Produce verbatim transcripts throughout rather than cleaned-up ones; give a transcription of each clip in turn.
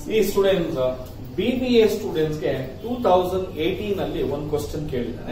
ಈ students BBA students ಗೆ two thousand eighteen ಅಲ್ಲಿ ಒಂದು ಕ್ವಶನ್ ಕೇಳಿದ್ದಾನೆ.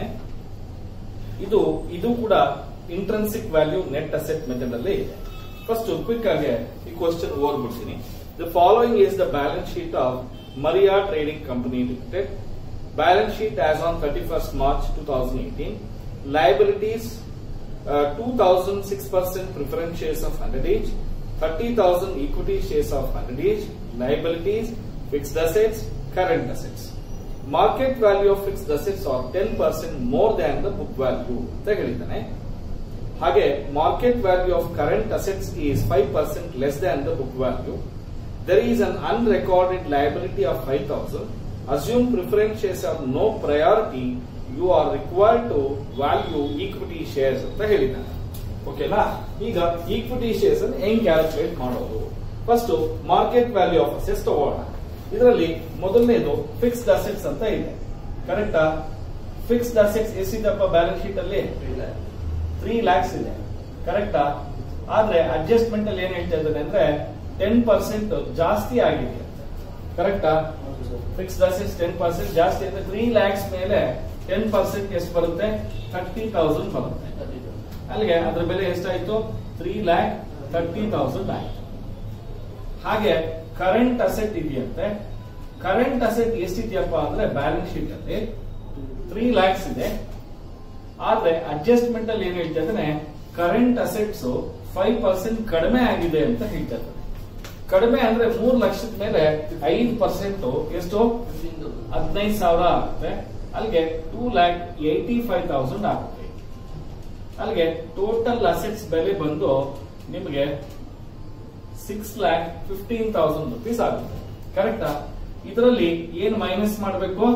ಇದು ಇದು ಕೂಡ intrinsic value net asset method ಅಲ್ಲಿ ಇದೆ. ಫಸ್ಟ್ ಕ್ವಿಕ್ ಆಗಿ ಈ ಕ್ವಶನ್ ಓದ್ಬಿಡ್ತೀನಿ. The following is the balance sheet of Maria trading company limited. Balance sheet as on thirty first March two thousand eighteen. Liabilities two thousand six percent preference shares of one hundred each, thirty thousand equity shares of one hundred each. Liabilities, fixed assets, current assets. Market value of fixed assets are ten percent more than the book value ಅಂತ ಹೇಳಿದ್ದಾನೆ. ಹಾಗೆ market value of current assets is five percent less than the book value. There is an unrecorded liability of five thousand. Assume preference shares have no priority. You are required to value equity shares ಅಂತ ಹೇಳಿದ್ದಾನೆ. ಓಕೆನಾ? ಈಗ equity shares ಅನ್ನು ಹೆಂಗ್ calculate ಮಾಡೋದು? First market value of assets ತಗೋಣ. ಇದರಲ್ಲಿ ಮೊದಲನೇದು ಫಿಕ್ಸ್ಡ್ ಅಸೆಟ್ಸ್ ಅಂತ ಇದೆ. ಕರೆಕ್ಟಾ? ಫಿಕ್ಸ್ಡ್ ಅಸೆಟ್ಸ್ ಎಷ್ಟಿದೆಪ್ಪ ಬ್ಯಾಲೆನ್ಸ್ ಶೀಟ್ ಅಲ್ಲಿ? ತ್ರೀ ಲ್ಯಾಕ್ಸ್ ಇದೆ. ಕರೆಕ್ಟಾ? ಆದ್ರೆ ಅಡ್ಜಸ್ಟ್ಮೆಂಟ್ ಅಲ್ಲಿ ಏನ್ ಹೇಳ್ತಾ ಇದ್ದಾನೆ ಅಂದ್ರೆ ಟೆನ್ ಪರ್ಸೆಂಟ್ ಜಾಸ್ತಿ ಆಗಿದೆ. ಕರೆಕ್ಟಾ? ಫಿಕ್ಸ್ಡ್ ಅಸೆಟ್ಸ್ ಟೆನ್ ಪರ್ಸೆಂಟ್ ಜಾಸ್ತಿ ಅಂದ್ರೆ ತ್ರೀ ಲ್ಯಾಕ್ಸ್ ಮೇಲೆ ಟೆನ್ ಪರ್ಸೆಂಟ್ ಎಷ್ಟು ಬರುತ್ತೆ? ಥರ್ಟಿ ತೌಸಂಡ್ ಬರುತ್ತೆ. ಅಲ್ಲಿಗೆ ಅದ್ರ ಬೆಲೆ ಎಷ್ಟಾಯ್ತು? ತ್ರೀ ಲ್ಯಾಕ್ ಥರ್ಟಿ ತೌಸಂಡ್ ಆಯ್ತು. ಹಾಗೆ ಕರೆಂಟ್ ಅಸೆಟ್ ಇದೆಯಂತೆ. ಕರೆಂಟ್ ಅಸೆಟ್ ಎಷ್ಟಿದೆಯಪ್ಪ ಅಂದ್ರೆ ಬ್ಯಾಲೆನ್ಸ್ ಶೀಟ್ ಅಲ್ಲಿ ತ್ರೀ ಲ್ಯಾಕ್ಸ್ ಇದೆ. ಆದ್ರೆ ಅಡ್ಜಸ್ಟ್ಮೆಂಟ್ ಅಲ್ಲಿ ಏನ್ ಹೇಳ್ತಾ ಇದ್ದಾನೆ? ಕರೆಂಟ್ ಅಸೆಟ್ಸ್ ಫೈವ್ ಪರ್ಸೆಂಟ್ ಕಡಿಮೆ ಆಗಿದೆ ಅಂತ ಹೇಳ್ತಾ ಇದ್ದಾನೆ. ಕಡಿಮೆ ಅಂದ್ರೆ ಮೂರ್ ಲಕ್ಷದ ಮೇಲೆ ಐದು ಪರ್ಸೆಂಟ್ ಎಷ್ಟು? ಹದಿನೈದು ಸಾವಿರ ಆಗುತ್ತೆ. ಅಲ್ಲಿಗೆ two lakh eighty five thousand ಆಗುತ್ತೆ. ಅಲ್ಲಿಗೆ ಟೋಟಲ್ ಅಸೆಟ್ಸ್ ಬೆಲೆ ಬಂದು ನಿಮಗೆ six lakh fifteen thousand rupees ಆಗುತ್ತೆ. ಕರೆಕ್ಟಾ? ಇದರಲ್ಲಿ ಏನ್ ಮೈನಸ್ ಮಾಡಬೇಕು?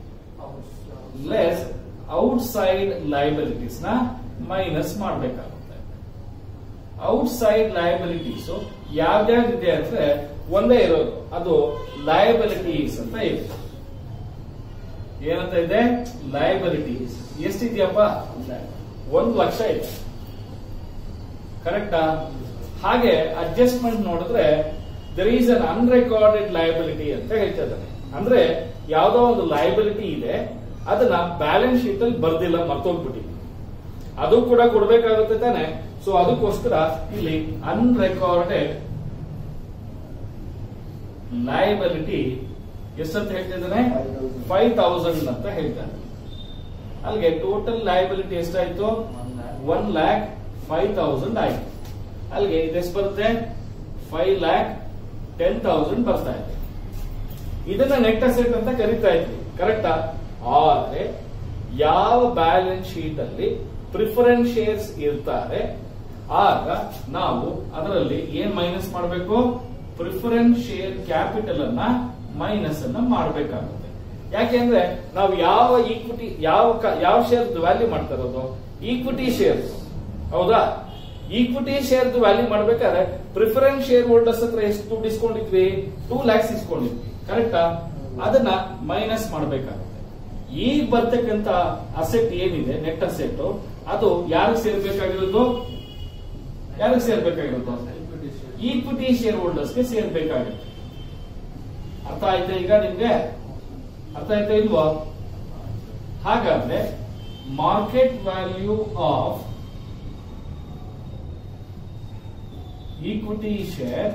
ಲೆಸ್ ಔಟ್ ಸೈಡ್ ಲಯಬಿಲಿಟೀಸ್ ನ ಮೈನಸ್ ಮಾಡಬೇಕಾಗುತ್ತೆ. ಔಟ್ ಸೈಡ್ ಲಯಬಿಲಿಟೀಸ್ ಯಾವ್ಯಾವ್ದಿದೆ ಅಂದ್ರೆ ಒಂದೇ ಇರೋದು, ಅದು ಲಯಬಿಲಿಟೀಸ್ ಅಂತ ಇದೆ. ಏನಂತ ಇದೆ? ಲಯಬಿಲಿಟೀಸ್. ಎಷ್ಟಿದೆಯಪ್ಪ? ಒಂದು ಲಕ್ಷ ಇದೆ. ಕರೆಕ್ಟಾ? ಹಾಗೆ ಅಡ್ಜಸ್ಟ್ಮೆಂಟ್ ನೋಡಿದ್ರೆ there is an unrecorded liability ಅಂತ ಹೇಳ್ತಾ ಇದ್ದಾನೆ. ಅಂದ್ರೆ ಯಾವ್ದೋ ಒಂದು ಲಯಬಿಲಿಟಿ ಇದೆ, ಅದನ್ನ ಬ್ಯಾಲೆನ್ಸ್ ಶೀಟ್ ಅಲ್ಲಿ ಬರ್ದಿಲ್ಲ, ಮರ್ತೋಗ್ಬಿಟ್ಟಿದೆ. ಅದು ಕೂಡ ಕೊಡ್ಬೇಕಾಗುತ್ತೆ ತಾನೆ. ಸೊ ಅದಕ್ಕೋಸ್ಕರ ಇಲ್ಲಿ ಅನ್ರೆಕಾರ್ಡೆಡ್ ಲಯಬಿಲಿಟಿ ಎಷ್ಟಂತ ಹೇಳ್ತಿದ್ದಾನೆ? ಫೈವ್ ತೌಸಂಡ್ ಅಂತ ಹೇಳ್ತಾನೆ. ಅಲ್ಲಿಗೆ ಟೋಟಲ್ ಲಯಬಿಲಿಟಿ ಎಷ್ಟಾಯ್ತು? ಒನ್ ಲ್ಯಾಕ್ ಫೈವ್ ತೌಸಂಡ್ ಆಯ್ತು. ಅಲ್ಲಿಗೆ ಇದೆಷ್ಟು ಬರುತ್ತೆ? ಫೈವ್ ಲ್ಯಾಕ್ ಟೆನ್ ತೌಸಂಡ್ ಬರ್ತಾ ಇದೆ. ಇದನ್ನ ನೆಟ್ ಅಸೆಟ್ ಅಂತ ಕರಿತಾ ಇದ್ವಿ. ಕರೆಕ್ಟಾ? ಆದ್ರೆ ಯಾವ ಬ್ಯಾಲೆನ್ಸ್ ಶೀಟ್ ಅಲ್ಲಿ ಪ್ರಿಫರೆನ್ಸ್ ಶೇರ್ಸ್ ಇರ್ತಾರೆ ಆಗ ನಾವು ಅದರಲ್ಲಿ ಏನ್ ಮೈನಸ್ ಮಾಡಬೇಕು? ಪ್ರಿಫರೆನ್ಸ್ ಶೇರ್ ಕ್ಯಾಪಿಟಲ್ ಅನ್ನ ಮೈನಸ್ ಅನ್ನ ಮಾಡಬೇಕಾಗುತ್ತೆ. ಯಾಕೆಂದ್ರೆ ನಾವು ಯಾವ ಈಕ್ವಿಟಿ ಯಾವ ಯಾವ ಶೇರ್ ವ್ಯಾಲ್ಯೂ ಮಾಡ್ತಾ ಇರೋದು? Equity shares. ಹೌದಾ? ಈಕ್ವಿಟಿ ಶೇರ್ ವ್ಯಾಲ್ಯೂ ಮಾಡ್ಬೇಕಾದ್ರೆ ಪ್ರಿಫರೆನ್ಸ್ ಶೇರ್ ಹೋಲ್ಡರ್ಸ್ ಹತ್ರ ಎಷ್ಟು ದುಡ್ಡು ಇಸ್ಕೊಂಡಿದ್ವಿ? ಟೂ ಲ್ಯಾಕ್ಸ್ ಇಸ್ಕೊಂಡಿದ್ವಿ. ಕರೆಕ್ಟಾ? ಅದನ್ನ ಮೈನಸ್ ಮಾಡಬೇಕಾಗುತ್ತೆ. ಈಗ ಬರ್ತಕ್ಕಂತ ಅಸೆಟ್ ಏನಿದೆ ನೆಟ್ ಅಸೆಟ್, ಅದು ಯಾರಿಗೆ ಸೇರ್ಬೇಕಾಗಿರೋದು? ಯಾರಿಗೆ ಸೇರ್ಬೇಕಾಗಿರೋದು? Equity share ಹೋಲ್ಡರ್ಸ್ಗೆ ಸೇರ್ಬೇಕಾಗುತ್ತೆ. ಅರ್ಥ ಆಯ್ತಾ ಈಗ ನಿಮ್ಗೆ? ಅರ್ಥ ಆಯ್ತಾ ಇಲ್ವಾ? ಹಾಗಾದ್ರೆ market value of equity share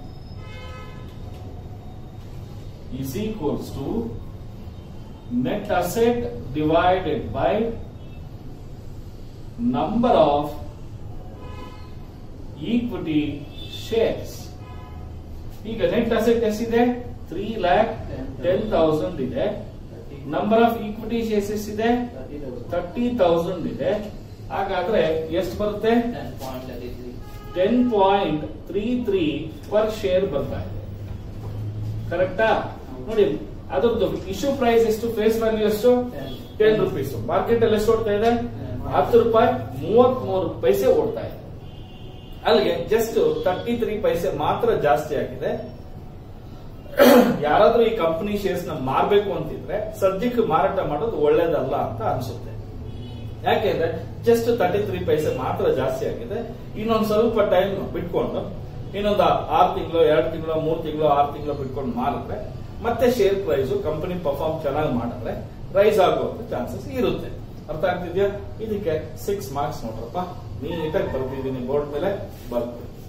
is equals to net asset divided by number of equity shares. ಈಗ ನೆಟ್ ಅಸೆಟ್ ಎಷ್ಟಿದೆ? ತ್ರೀ ಲ್ಯಾಕ್ ಟೆನ್ ತೌಸಂಡ್ ಇದೆ. ನಂಬರ್ ಆಫ್ ಈಕ್ವಿಟಿ ಶೇರ್ಸ್ ಎಷ್ಟಿದೆ? ತರ್ಟಿ ತೌಸಂಡ್ ಇದೆ. ಹಾಗಾದ್ರೆ ಎಷ್ಟು ಬರುತ್ತೆ? Ten point three three per share ಬರ್ತಾ ಇದೆ. ಕರೆಕ್ಟಾ? ನೋಡಿ, ಅದ್ರದ್ದು ಇಶ್ಯೂ ಪ್ರೈಸ್ ಎಷ್ಟು? ಫೇಸ್ ವ್ಯಾಲ್ಯೂ ಎಷ್ಟು? Ten rupees. ಮಾರ್ಕೆಟ್ ಅಲ್ಲಿ ಎಷ್ಟು ಓಡ್ತಾ ಇದೆ? ಹತ್ತು ರೂಪಾಯಿ ಮೂವತ್ ಮೂರು ಪೈಸೆ ಓಡ್ತಾ ಇದೆ. ಅಲ್ಲಿಗೆ ಜಸ್ಟ್ ತರ್ಟಿ ತ್ರೀ ಪೈಸೆ ಮಾತ್ರ ಜಾಸ್ತಿ ಆಗಿದೆ. ಯಾರಾದ್ರೂ ಈ ಕಂಪನಿ ಶೇರ್ಸ್ ನ ಮಾರ್ಬೇಕು ಅಂತಿದ್ರೆ ಸದ್ಯಕ್ಕೆ ಮಾರಾಟ ಮಾಡೋದು ಒಳ್ಳೇದಲ್ಲ ಅಂತ ಅನ್ಸುತ್ತೆ. ಯಾಕೆಂದ್ರೆ ಜಸ್ಟ್ ತರ್ಟಿ ತ್ರೀ ಪೈಸೆ ಮಾತ್ರ ಜಾಸ್ತಿ ಆಗಿದೆ. ಇನ್ನೊಂದು ಸ್ವಲ್ಪ ಟೈಮ್ ಬಿಟ್ಕೊಂಡು ಇನ್ನೊಂದು ಆರು ತಿಂಗಳು ಎರಡು ತಿಂಗಳು ಮೂರು ತಿಂಗಳು ಆರು ತಿಂಗಳು ಬಿಟ್ಕೊಂಡು ಮಾರಿದ್ರೆ ಮತ್ತೆ ಶೇರ್ ಪ್ರೈಸ್ ಕಂಪನಿ ಪರ್ಫಾರ್ಮ್ ಚೆನ್ನಾಗಿ ಮಾಡಿದ್ರೆ ರೈಸ್ ಆಗುವಂತ ಚಾನ್ಸಸ್ ಇರುತ್ತೆ. ಅರ್ಥ ಆಗ್ತಿದ್ಯಾ? ಇದಕ್ಕೆ ಸಿಕ್ಸ್ ಮಾರ್ಕ್ಸ್ ನೋಡ್ರಪ್ಪ, ನೀಟಾಗಿ ಬರ್ತಿದ್ದೀನಿ ಬೋರ್ಡ್ ಮೇಲೆ ಬರ್ತೀನಿ.